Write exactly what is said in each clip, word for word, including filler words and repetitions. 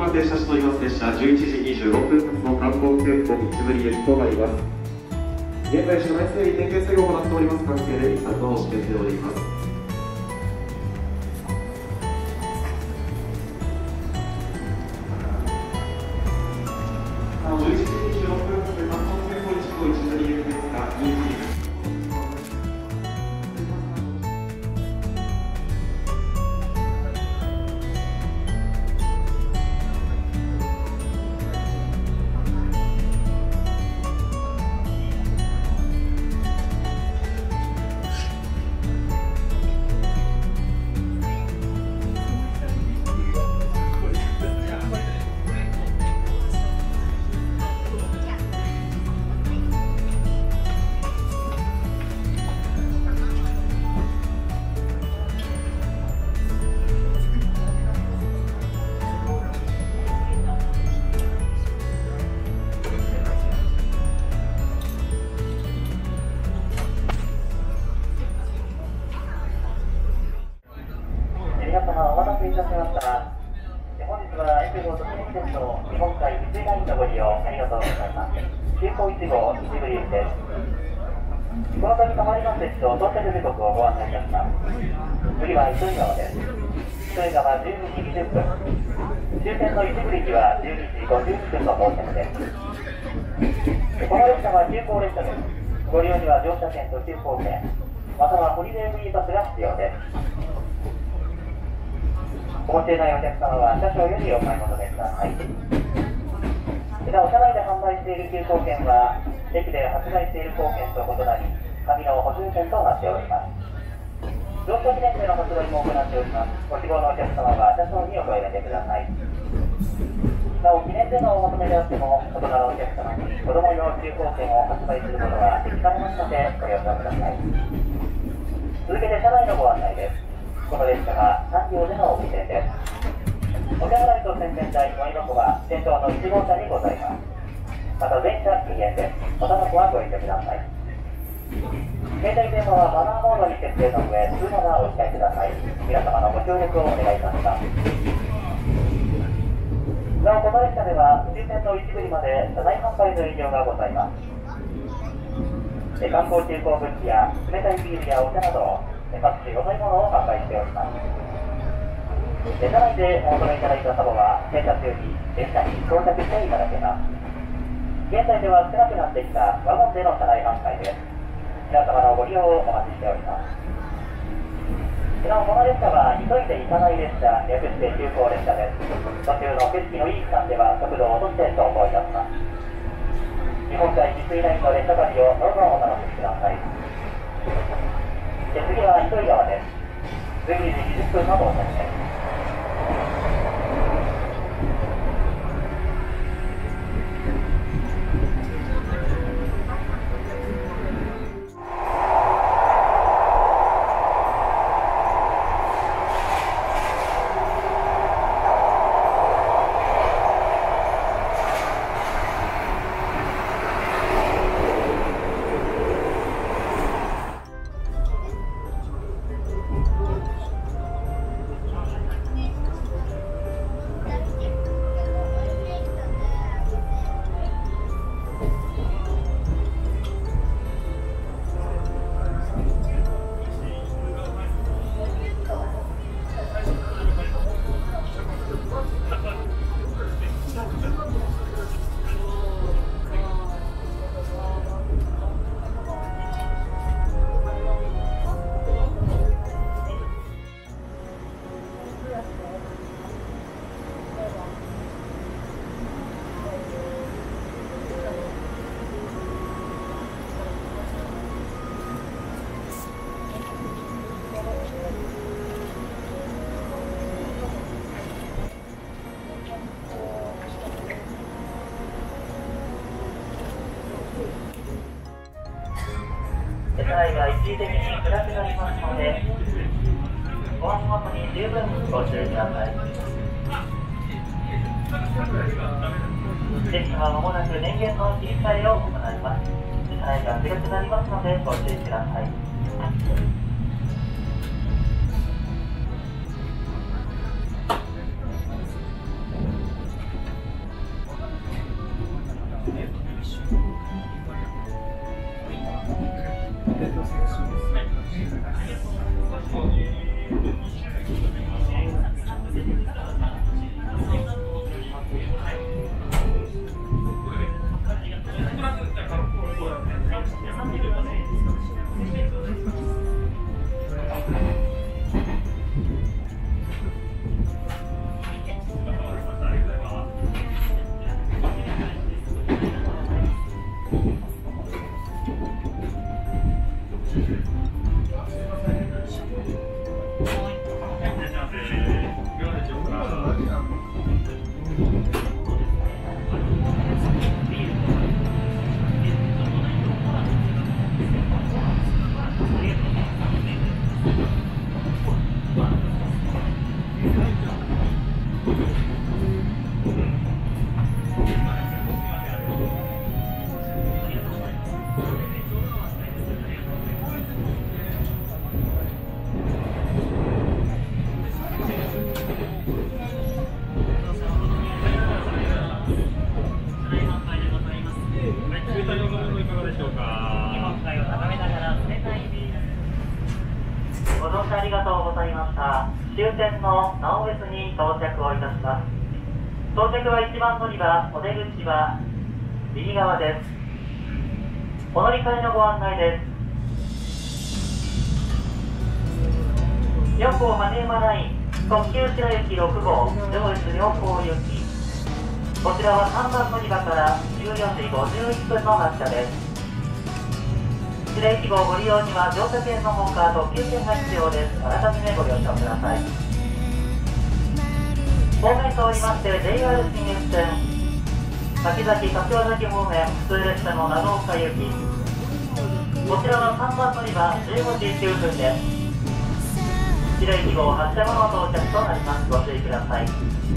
が停車しております列車じゅういちじにじゅうろっぷん発の観光急行三つ駅となります。現在車内整理点検作業を行っております関係で一旦をしております。じゅういちじにじゅうろっぷん発観光急行一号一乗り駅ですがにじ皆様お待たせいたしました。本日は越後ときめき鉄道日本海三井ラインのご利用ありがとうございます。急行いち号一部行きです。この度止まります列と到着時刻をご案内いたします。次は糸魚川です。糸魚川じゅうにじにじゅっぷん。終点の一部行きはじゅうにじごじゅうにふんの到着です。この列車は急行列車です。ご利用には乗車券と急行券、またはホリデーフリーパスが必要です。お持ちでないお客様は車掌よりお買い求めください。またお車内で販売している急行券は駅で発売している行券と異なり紙の補充券となっております。乗車記念日の発売も行っております。ご希望のお客様は車掌にお声掛けください。なお記念でのお求めであっても大人のお客様に子供用急行券を発売することはできかねますのでご了承ください。続けて車内のご案内です。この列車はさん両での運転です。お手洗いと洗面台、ゴミ箱は先頭のいち号車にございます。また全車禁煙です。おタバコはご遠慮ください。携帯電話はマナーモードに設定の上、通話がお控えください。皆様のご協力をお願いいたします。なお、この列車では終点の一部にまで車内販売の営業がございます。観光急行物資や冷たいビールやお茶など各種お飲み物を販売しております。車内でお求めいただいたサボは停車中に列車に到着していただけます。現在では少なくなってきたワゴンでの車内販売です。皆様のご利用をお待ちしております。なお、この列車は急いで行かない列車、略して急行列車です。途中の景色のいい区間では速度を落として走行いたします。日本海三井ラインの列車旅をどうぞお楽しみください。で次は糸魚川です。じゅうにじにじゅっぷんの到着です。車内が一時的に暗くなりますので、ご足元に十分ご注意ください。列車はまもなく電源の切り替えを行います。車内が暗くなりますのでご注意ください。 ありがとうございました。終点の直江津に到着をいたします。到着はいちばん乗り場、お出口は右側です。お乗り換えのご案内です。よん号羽山ライン特急白行ろく号上越妙高行き、こちらはさんばん乗り場からじゅうよじごじゅういっぷんの発車です。白いち号ご利用には乗車券のほか特急券が必要です。あらかじめご了承ください。方面変わりまして ジェイアール 信越線柿崎柏崎方面普通列車の長岡行き、こちらはさんばん乗り場じゅうごじきゅうふんです。白いち号発車後の到着となります。ご注意ください。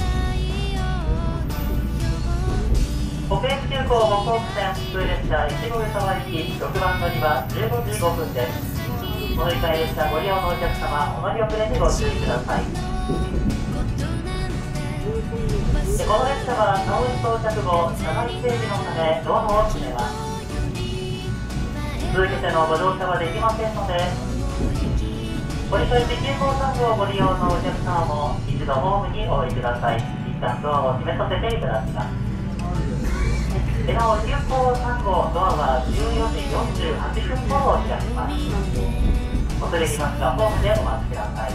北越急行北北線普通列車越後湯沢行きろくばん乗り場じゅうごじごふんです。お乗り換え列車ご利用のお客様、お乗り遅れにご注意ください。でこの列車は直江到着後、車内整備のためドアを閉めます。続けてのご乗車はできませんので、折り返しきゅう号さん号をご利用のお客様も一度ホームにお降りください。一旦ドアを閉めさせていただきます。でなおきゅう号さん号ドアはじゅうよじよんじゅうはっぷん頃を開きます。恐れ入りますがホームでお待ちください。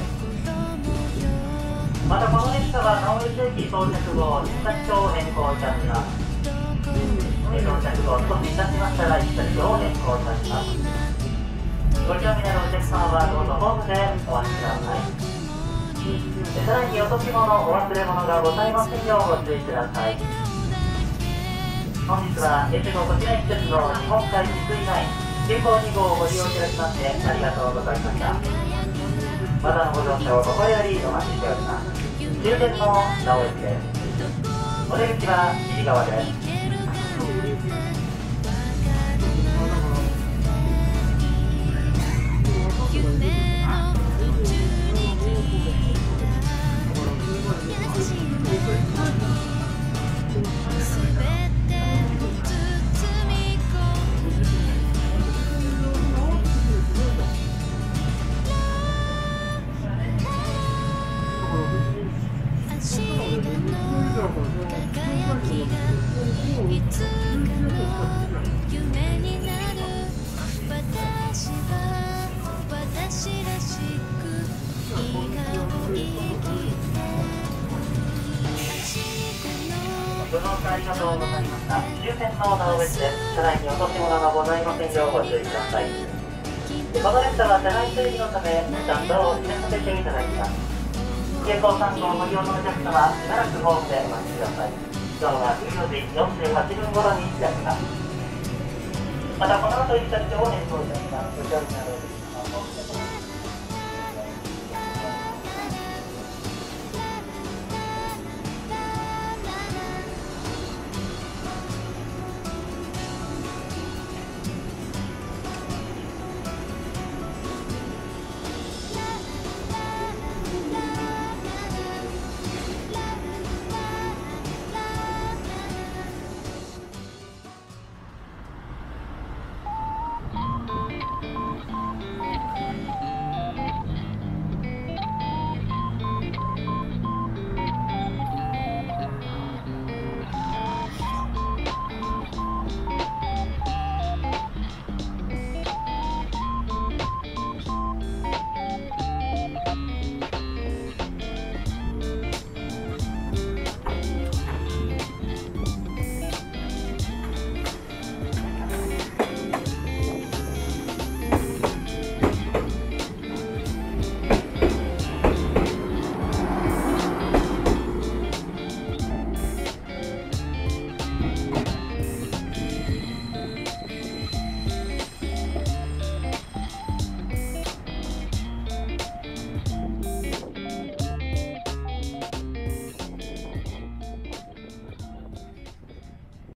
またこの列車は直江津駅到着後行き先を変更いたします。到着後少しいたしましたら行き先を変更いたします。ご興味のあるお客様はどうぞホームでお待ちください。さらに落とし物お忘れ物がございませんようご注意ください。本日は越後こちら施設の日本海止水ラインきゅう号に号をご利用いただきましてありがとうございました。またのご乗車をここよりお待ちしております。終点の直江津です。お出口は右側です。ご乗車ありがとうございました。終点の直江津です。車内に落とし物がございませんようご注意ください。この列車は車内整備のため一旦ドアを閉めさせていただきます。きゅう号さん号ご利用のお客様、しばらくホームでお待ちください。ドアはじゅうよじよんじゅうはっぷん頃に開きます。またこの後行き先を変更いたします。ご興味のあるお客様、ホームで